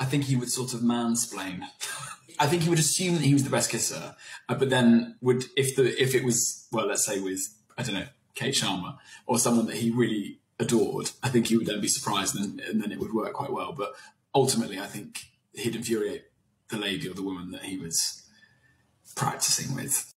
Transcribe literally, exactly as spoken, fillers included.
I think he would sort of mansplain. I think he would assume that he was the best kisser, uh, but then would, if the if it was, well, let's say with, I don't know, Kate Sharma or someone that he really adored, I think he would then be surprised and, and then it would work quite well. But ultimately, I think he'd infuriate the lady or the woman that he was practicing with.